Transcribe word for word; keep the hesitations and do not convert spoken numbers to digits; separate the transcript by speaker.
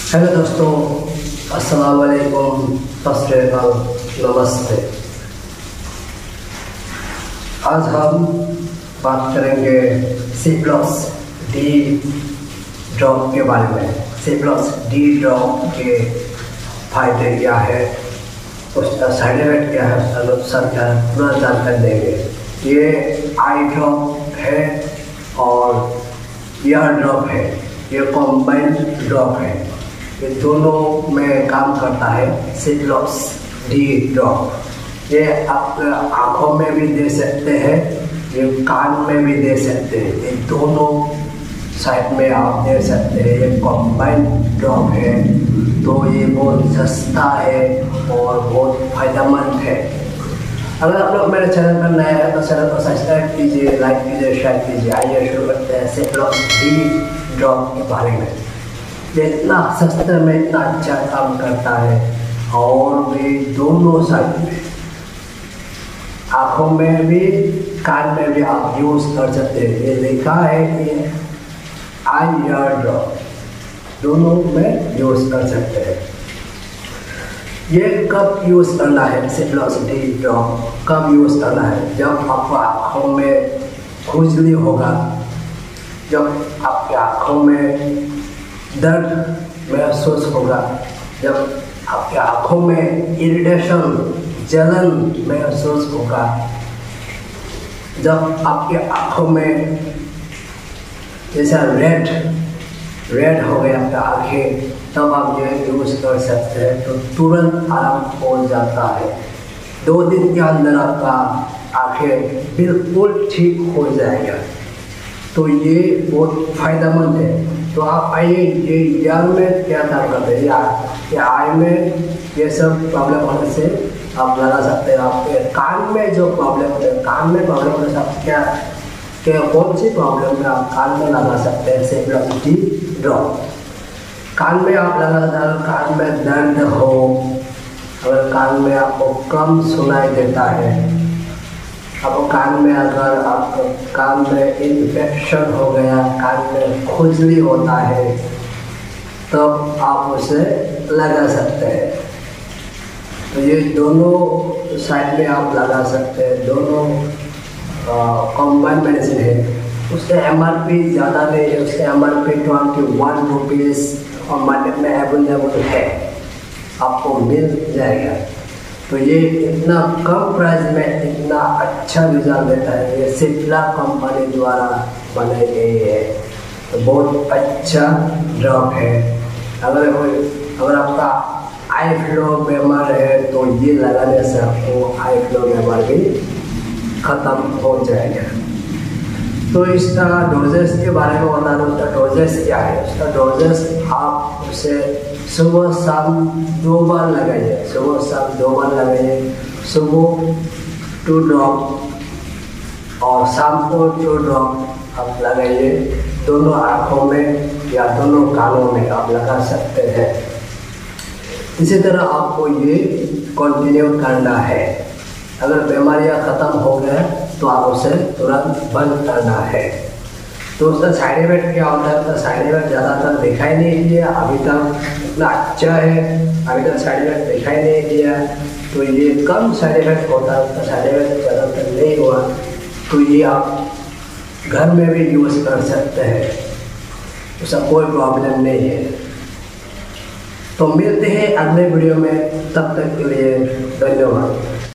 Speaker 1: Hello दोस्तों, अस्सलाम वालेकुम, सत श्री अकाल, नमस्ते। आज हम बात करेंगे सिप्लॉस डी ड्रॉप के बारे में। सिप्लॉस डी ड्रॉप के फायदे क्या है, उसका साइड इफेक्ट क्या है, उसका क्या है, पूरा जानकारी देंगे। ये आई ड्रॉप है और ईयर ड्रॉप है, ये कॉम्बाइंड ड्रॉप है। ये दोनों में काम करता है सिप्लॉस डी ड्रॉप। ये आप आँखों में भी दे सकते हैं, ये कान में भी दे सकते हैं, ये दोनों साइड में आप दे सकते हैं। ये कॉम्बाइंड ड्रॉप है, तो ये बहुत सस्ता है और बहुत फायदेमंद है। अगर आप लोग मेरे चैनल पर नए हैं तो चैनल को सब्सक्राइब कीजिए, लाइक कीजिए, शेयर कीजिए। आइए शुरू करते हैं सिप्लॉस डी ड्रॉप के बारे में। ये इतना सस्ते में इतना अच्छा काम करता है और भी दोनों साइड में, आँखों में भी कान में भी आप यूज़ कर सकते हैं। ये लिखा है कि आई ईयर ड्रॉप, दोनों में यूज़ कर सकते हैं। ये कब यूज़ करना है सिप्लॉस डी ड्रॉप, कब यूज़ करना है? जब आपको आँखों में खुजली होगा, जब आपके आँखों में दर्द महसूस होगा, जब आपके आँखों में इरिटेशन, जलन महसूस होगा, जब आपके आँखों में जैसा रेड रेड हो गया आपका आँखें, तब आप ये यूज़ कर सकते हैं। तो तुरंत आराम हो जाता है। दो दिन के अंदर आपका आँखें बिल्कुल ठीक हो जाएगा। तो ये बहुत फायदेमंद है। तो आप आइए, ये ईयर में क्या काम करते हैं, या आई में ये सब प्रॉब्लम होने से आप लगा सकते हैं। आपके कान में जो प्रॉब्लम होते हैं, कान में प्रॉब्लम होने से आप क्या क्या कौन सी प्रॉब्लम में आप कान में लगा सकते हैं सिप्लॉस डी ड्रॉप। कान में आप लगा, कान में दर्द हो, अगर कान में आपको कम सुनाई देता है, आपको कान में अगर आपको कान में इन्फेक्शन हो गया, कान में खुजली होता है, तब तो आप उसे लगा सकते हैं। तो ये दोनों साइड में आप लगा सकते हैं, दोनों कॉम्बाइंड मेडिसिन है। उसके एम आर पी ज़्यादा नहीं है, उसके M R P twenty one rupees और मार्केट में अवेलेबल है, आपको मिल जाएगा। तो ये इतना कम प्राइस में इतना अच्छा रिजल्ट देता है। ये सिप्ला कंपनी द्वारा बनाई गई है, तो बहुत अच्छा ड्रॉप है। अगर अगर आपका आई फ्लो बीमार है तो ये लगाने से आपको आई फ्लो बीमार भी ख़त्म हो जाएगा। तो इसका डोजेस के बारे में बता दूँ, उसका डोजेस क्या है। उसका डोजेस आप उसे सुबह शाम दो बार लगाइए, सुबह शाम दो बार लगाइए। सुबह टू ड्रॉप और शाम को टू ड्रॉप आप लगाइए। दोनों आँखों में या दोनों कानों में आप लगा सकते हैं। इसी तरह आपको ये कंटिन्यू करना है। अगर बीमारियाँ ख़त्म हो गए तो आप उसे तुरंत बंद करना है। तो उसका साइड इफेक्ट क्या होता है? उसका साइड इफेक्ट ज़्यादातर दिखाई नहीं दिया अभी तक, इतना अच्छा है, अभी तक साइड इफेक्ट दिखाई नहीं दिया। तो ये कम साइड इफेक्ट होता है, उसका साइड इफेक्ट ज़्यादातर नहीं हुआ। तो ये आप घर में भी यूज़ कर सकते हैं, उसका कोई प्रॉब्लम नहीं है। तो मिलते हैं अगले वीडियो में, तब तक के लिए धन्यवाद।